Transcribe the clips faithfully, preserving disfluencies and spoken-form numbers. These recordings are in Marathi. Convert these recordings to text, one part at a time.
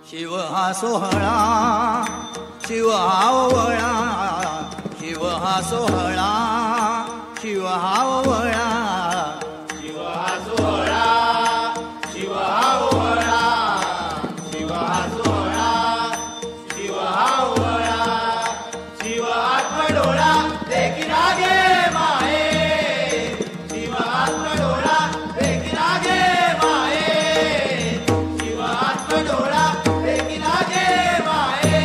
शिव हा सोहळा शिव हा ओवळा शिव हा सोहळा शिव हा ओवळा शिव हा सोहळा शिव हा ओवळा शिव हा सोहळा शिव हा ओवळा शिव आत्मडोळा देखी लागे माये शिव आत्मडोळा देखी लागे माये शिव आत्मडोळा देखी लागे माये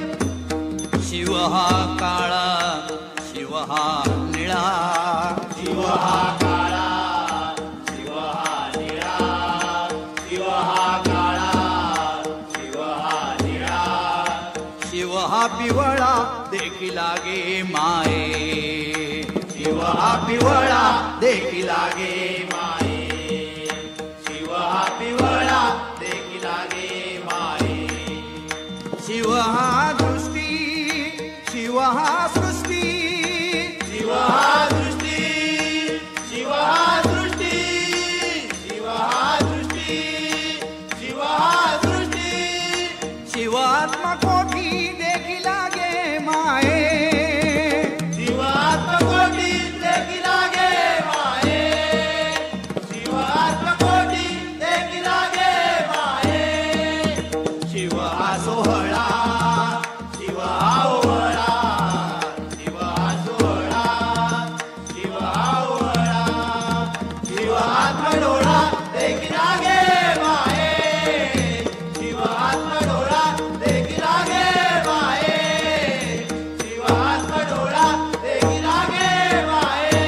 शिव हा काळा शिव हा निळा शिव हा काळा शिव हा निळा शिव हा काळा शिव हा निळा शिव हा पिवळा देखी लागे माये शिव हा पिवळा देखी लागे माये शिव हा पिवळा देखी लागे माये शिव हा दृष्टी शिव हा सृष्टी शिव हा दृष्टी शिव हा दृष्टी शिव हा दृष्टी शिव हा दृष्टी शिवात्मा कोटी देखी लागे माये शिव आत्मकोटी देखी लागे माये शिव आत्मकोटी देखी लागे माये शिव हा सोहळा शिव हा ओवळा शिव हा सोहळा शिव हा ओवळा शिव आत्मडोळा देखी लागे माये शिव आत्मडोळा देखी लागे माये शिव आत्मडोळा देखी लागे माये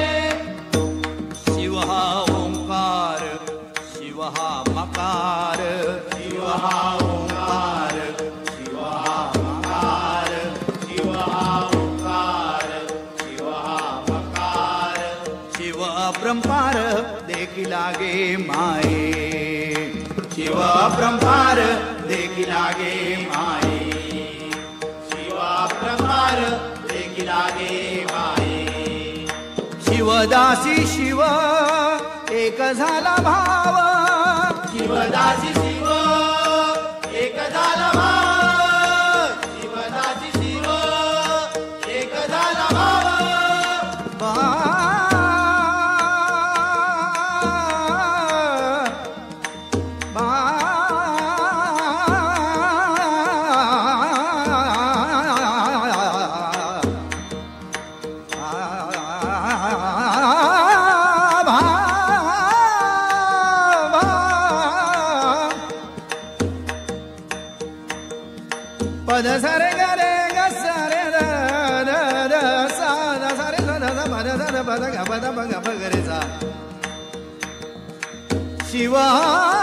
शिव हा ओंकार शिव हा मकार शिव हा ओंकार शिव हा मकार शिव हा ओंकार शिव हा मकार शिव अपरंपार देखी लागे माये शिव अपरंपार देखी लागे माये शिव अपरंपार देखी लागे माये शिवदासी शिव एक झाला भाव शिवदासी शिव एक झाला भाव शिवदासी शिव एक झाला भाव पद सरे गरे ग सरे द द द सा द सरे द द पद सरे पद ग पद ग ग रे सा शिवा